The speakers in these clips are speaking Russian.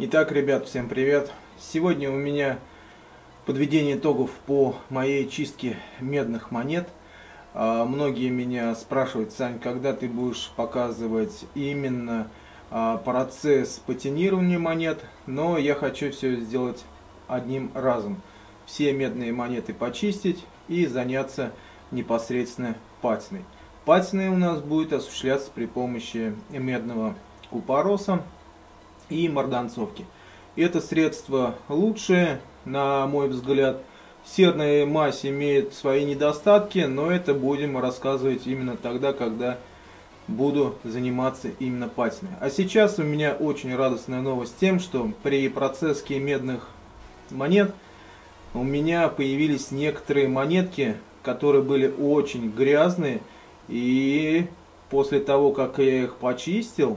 Итак, ребят, всем привет! Сегодня у меня подведение итогов по моей чистке медных монет. Многие меня спрашивают: Сань, когда ты будешь показывать именно процесс патинирования монет? Но я хочу все сделать одним разом. Все медные монеты почистить и заняться непосредственно патиной. Патина у нас будет осуществляться при помощи медного купороса и марганцовки. Это средство лучшее, на мой взгляд. Серная мазь имеет свои недостатки, но это будем рассказывать именно тогда, когда буду заниматься именно патиной. А сейчас у меня очень радостная новость тем, что при процесске медных монет у меня появились некоторые монетки, которые были очень грязные, и после того, как я их почистил,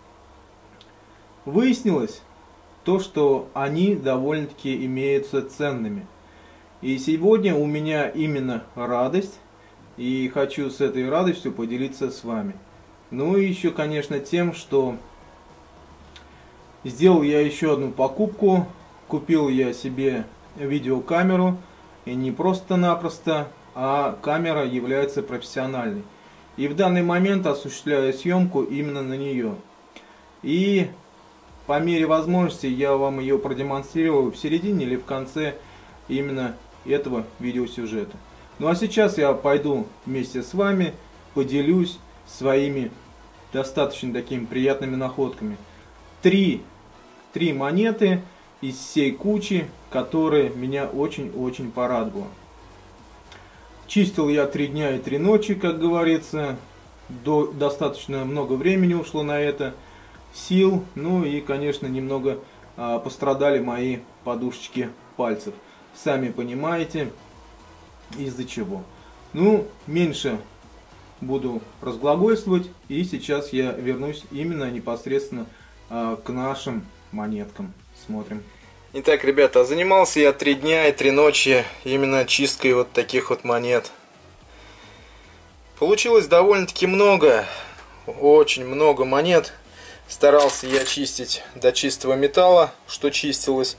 выяснилось то, что они довольно-таки имеются ценными. И сегодня у меня именно радость, и хочу с этой радостью поделиться с вами. Ну и еще, конечно, тем, что сделал я еще одну покупку. Купил я себе видеокамеру, и не просто-напросто, а камера является профессиональной. И в данный момент осуществляю съемку именно на нее. И по мере возможности я вам ее продемонстрирую в середине или в конце именно этого видеосюжета. Ну а сейчас я пойду вместе с вами поделюсь своими достаточно такими приятными находками. Три монеты из всей кучи, которые меня очень-очень порадовало. Чистил я 3 дня и 3 ночи, как говорится. Достаточно много времени ушло на это. Сил, ну и, конечно, немного пострадали мои подушечки пальцев. Сами понимаете, из-за чего. Ну, меньше буду разглагольствовать, и сейчас я вернусь именно непосредственно к нашим монеткам. Смотрим. Итак, ребята, занимался я 3 дня и 3 ночи именно чисткой вот таких вот монет. Получилось довольно-таки много, очень много монет. Старался я чистить до чистого металла, что чистилось.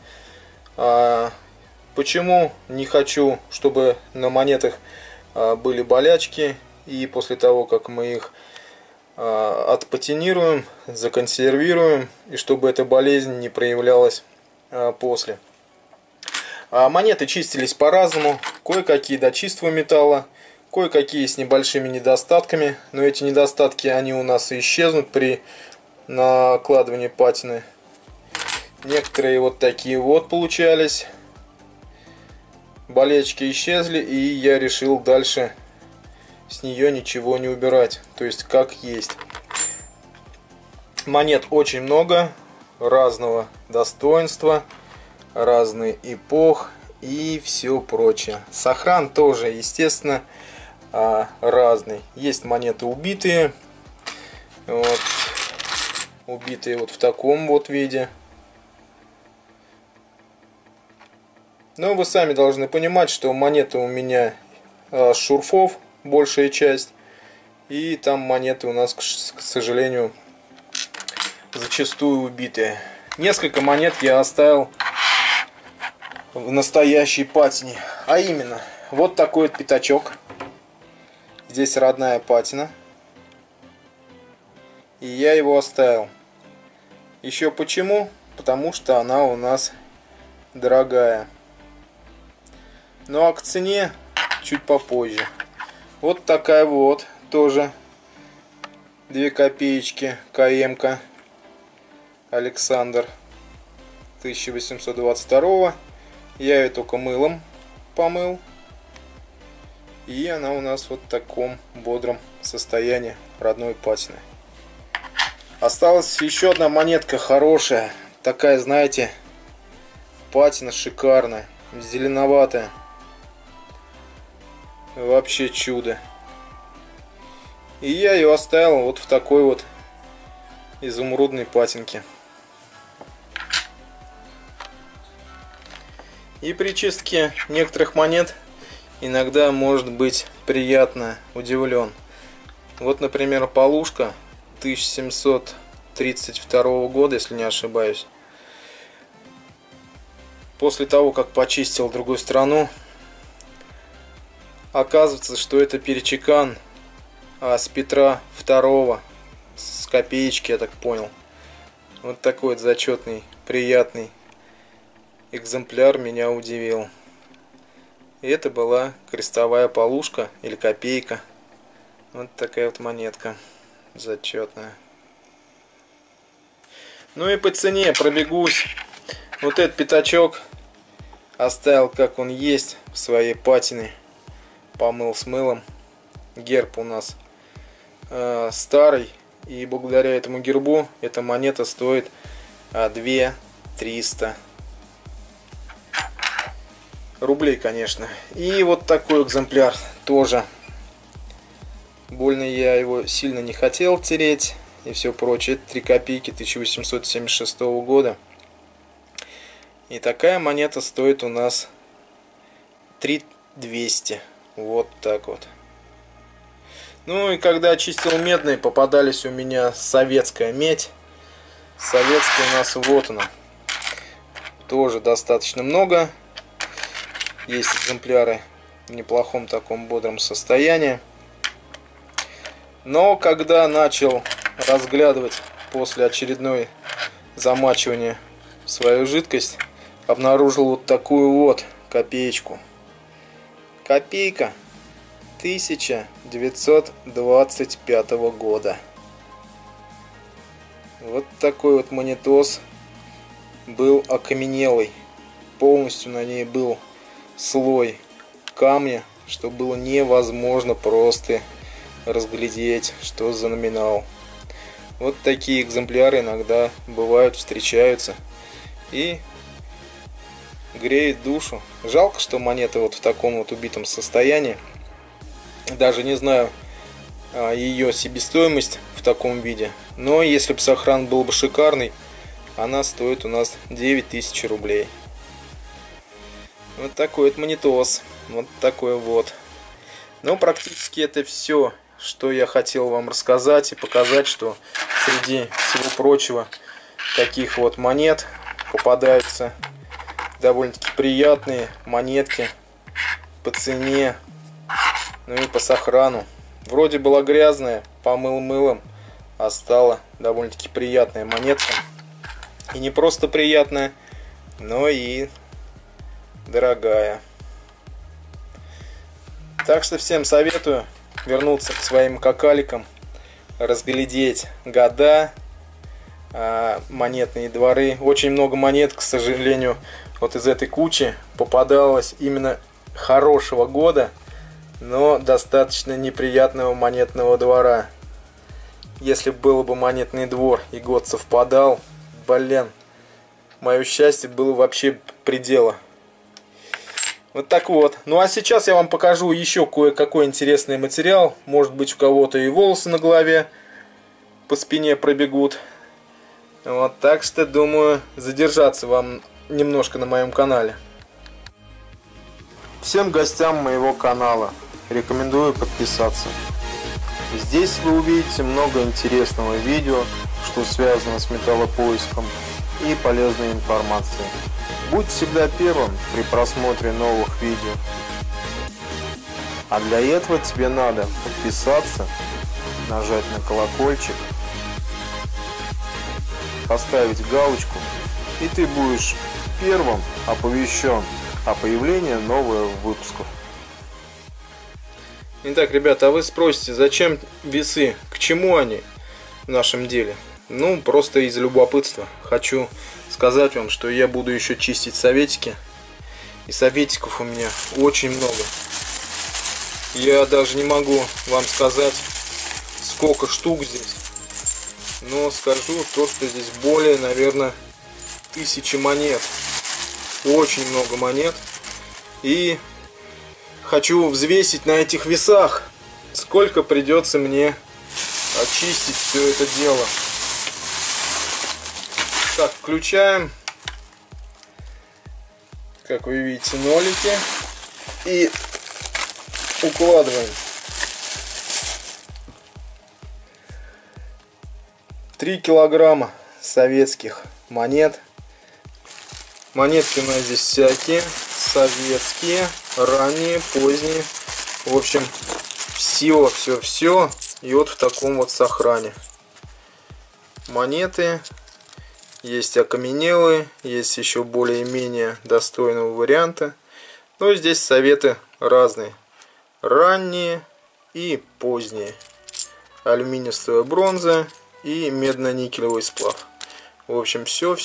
Почему не хочу, чтобы на монетах были болячки, и после того, как мы их отпатинируем, законсервируем, и чтобы эта болезнь не проявлялась после. Монеты чистились по-разному, кое-какие до чистого металла, кое-какие с небольшими недостатками, но эти недостатки, они у нас исчезнут при накладывание патины. Некоторые вот такие вот получались. Болечки исчезли, и я решил дальше с нее ничего не убирать. То есть как есть. Монет очень много, разного достоинства, разный эпох и все прочее. Сохран тоже, естественно, разный. Есть монеты убитые. Вот. Убитые вот в таком вот виде. Но вы сами должны понимать, что монеты у меня с шурфов большая часть. И там монеты у нас, к сожалению, зачастую убитые. Несколько монет я оставил в настоящей патине. А именно, вот такой вот пятачок. Здесь родная патина. И я его оставил. Еще почему? Потому что она у нас дорогая. Ну а к цене чуть попозже. Вот такая вот тоже 2 копеечки КМ-ка Александр 1822. Я ее только мылом помыл. И она у нас вот в таком бодром состоянии родной патины. Осталась еще одна монетка хорошая. Такая, знаете, патина шикарная. Зеленоватая. Вообще чудо. И я ее оставил вот в такой вот изумрудной патинке. И при чистке некоторых монет иногда может быть приятно удивлен. Вот, например, полушка 1732 года, если не ошибаюсь. после того, как почистил другую сторону, оказывается, что это перечекан с Петра II, с копеечки, я так понял. Вот такой вот зачетный, приятный экземпляр меня удивил. И это была крестовая полушка или копейка. Вот такая вот монетка зачетная. Ну и по цене пробегусь. Вот этот пятачок оставил как он есть в своей патине. Помыл с мылом. Герб у нас старый. И благодаря этому гербу эта монета стоит 2300 рублей, конечно. И вот такой экземпляр тоже. Больно я его сильно не хотел тереть и все прочее. Это 3 копейки 1876 года. И такая монета стоит у нас 3200. Вот так вот. Ну и когда чистил медные, попадались у меня советская медь. Советская у нас вот она. Тоже достаточно много. Есть экземпляры в неплохом таком бодром состоянии. Но когда начал разглядывать после очередной замачивания свою жидкость, обнаружил вот такую вот копеечку. Копейка 1925 года. Вот такой вот монетос был окаменелый. Полностью на ней был слой камня, что было невозможно просто разглядеть, что за номинал. Вот такие экземпляры иногда бывают, встречаются и греет душу. Жалко, что монета вот в таком вот убитом состоянии. Даже не знаю ее себестоимость в таком виде, но если бы сохран был бы шикарный, она стоит у нас 9000 рублей. Вот такой вот монетос. Вот такой вот. Ну, практически это все, что я хотел вам рассказать и показать, что среди всего прочего таких вот монет попадаются довольно-таки приятные монетки по цене, ну и по сохрану. Вроде была грязная, помыл мылом, а стала довольно-таки приятная монетка. И не просто приятная, но и дорогая. Так что всем советую вернуться к своим какаликам, разглядеть года, монетные дворы. Очень много монет, к сожалению, вот из этой кучи попадалось именно хорошего года, но достаточно неприятного монетного двора. Если был бы монетный двор и год совпадал, блин, мое счастье было вообще предела. Вот так вот. Ну а сейчас я вам покажу еще кое-какой интересный материал. Может быть, у кого-то и волосы на голове по спине пробегут. Вот, так что думаю задержаться вам немножко на моем канале. Всем гостям моего канала рекомендую подписаться. Здесь вы увидите много интересного видео, что связано с металлопоиском, и полезной информации. Будь всегда первым при просмотре новых видео. А для этого тебе надо подписаться, нажать на колокольчик, поставить галочку, и ты будешь первым оповещен о появлении новых выпусков. Итак, ребята, а вы спросите, зачем весы? К чему они в нашем деле? Ну, просто из любопытства. Хочу сказать вам, что я буду еще чистить советики. И советиков у меня очень много. Я даже не могу вам сказать, сколько штук здесь. Но скажу то, что здесь более, наверное, 1000 монет. Очень много монет. И хочу взвесить на этих весах, сколько придется мне очистить все это дело. Так, включаем. Как вы видите, нолики. И укладываем. 3 килограмма советских монет. Монетки у нас здесь всякие. Советские, ранние, поздние. В общем, все. И вот в таком вот сохране. Монеты. Есть окаменелые, есть еще более-менее достойного варианта. Но здесь советы разные. Ранние и поздние. Алюминиевая бронза и медно-никелевый сплав. В общем, все.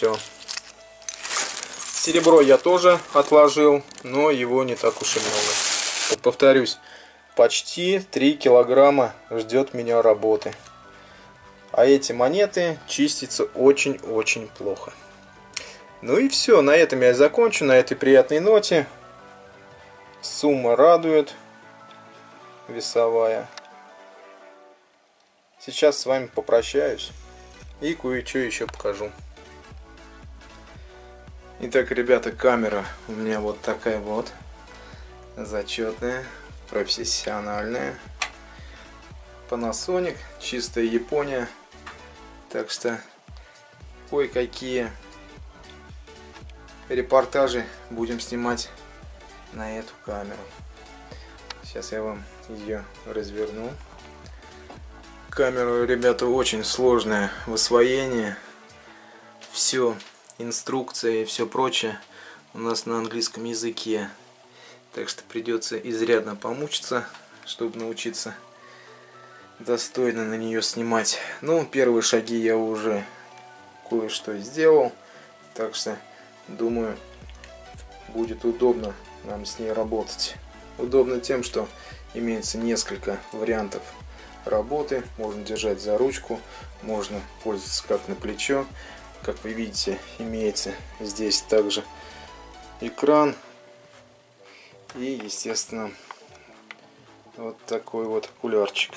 Серебро я тоже отложил, но его не так уж и много. Повторюсь, почти 3 килограмма ждет меня работы. А эти монеты чистятся очень-очень плохо. Ну и все, на этом я закончу, на этой приятной ноте. Сумма радует, весовая. Сейчас с вами попрощаюсь и кое-что еще покажу. Итак, ребята, камера у меня вот такая вот. Зачетная, профессиональная. Panasonic, чистая Япония. Так что кое-какие репортажи будем снимать на эту камеру. Сейчас я вам ее разверну. Камера, ребята, очень сложная в освоении. Все, инструкция и все прочее у нас на английском языке. Так что придется изрядно помучиться, чтобы научиться достойно на нее снимать. Ну, первые шаги я уже кое-что сделал, так что думаю, будет удобно нам с ней работать. Удобно тем, что имеется несколько вариантов работы. Можно держать за ручку, можно пользоваться как на плечо. Как вы видите, имеется здесь также экран и, естественно, вот такой вот окулярчик.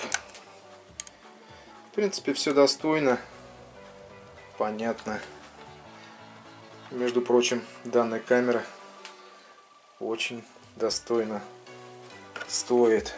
В принципе, все достойно, понятно. Между прочим, данная камера очень достойно стоит.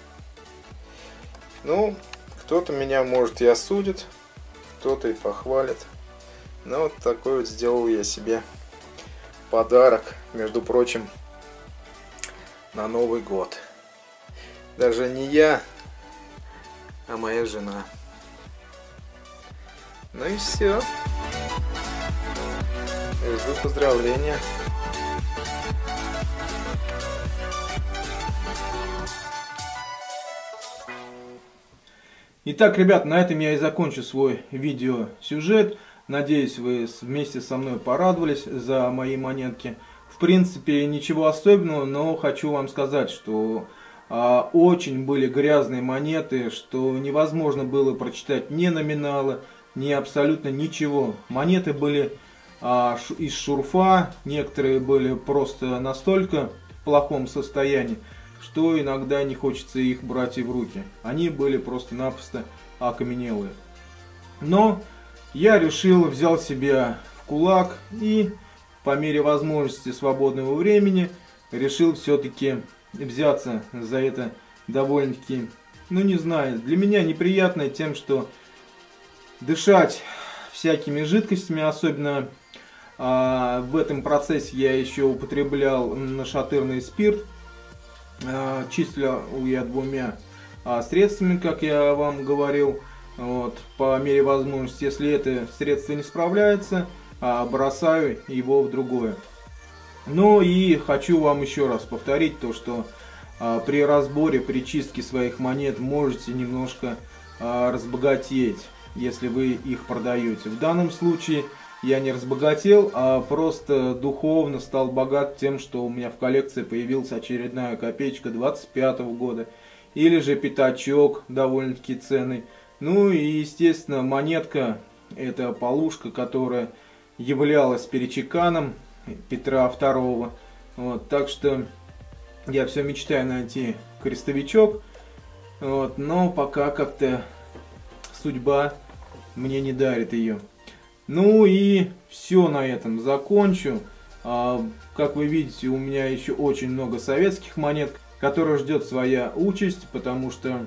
Ну, кто-то меня, может, и осудит, кто-то и похвалит. Но вот такой вот сделал я себе подарок, между прочим, на Новый год. Даже не я, а моя жена. Ну и все. Жду поздравления. Итак, ребят, на этом я и закончу свой видеосюжет. Надеюсь, вы вместе со мной порадовались за мои монетки. В принципе, ничего особенного, но хочу вам сказать, что очень были грязные монеты, что невозможно было прочитать ни номиналы, ни абсолютно ничего. Монеты были из шурфа, некоторые были просто настолько в плохом состоянии, что иногда не хочется их брать и в руки. Они были просто-напросто окаменелые. Но я решил, взял себя в кулак и по мере возможности свободного времени решил все-таки взяться за это довольно-таки, ну не знаю, для меня неприятно тем, что дышать всякими жидкостями, особенно в этом процессе я еще употреблял нашатырный спирт, числил я 2 средствами, как я вам говорил. Вот, по мере возможности, если это средство не справляется, бросаю его в другое. Ну и хочу вам еще раз повторить то, что при разборе, при чистке своих монет можете немножко разбогатеть, если вы их продаете. В данном случае я не разбогател, а просто духовно стал богат тем, что у меня в коллекции появилась очередная копеечка 25-го года, или же пятачок довольно-таки ценный. Ну и, естественно, монетка, это полушка, которая являлась перечеканом Петра II. Вот, так что я все мечтаю найти крестовичок, вот, но пока как-то судьба мне не дарит ее. Ну и все, на этом закончу. Как вы видите, у меня еще очень много советских монет, которые ждет своя участь, потому что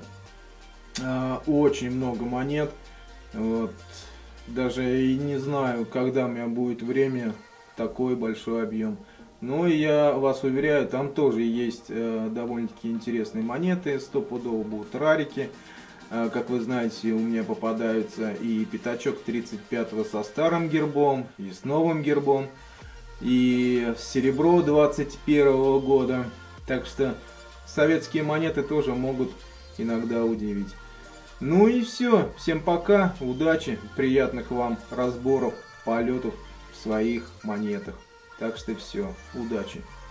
очень много монет. Вот. Даже и не знаю, когда у меня будет время такой большой объем. Но я вас уверяю, там тоже есть довольно-таки интересные монеты, стопудово будут рарики. Как вы знаете, у меня попадаются и пятачок 35-го со старым гербом, и с новым гербом, и серебро 21-го года. Так что советские монеты тоже могут иногда удивить. Ну и все. Всем пока, удачи, приятных вам разборов, полетов в своих монетах. Так что все, удачи.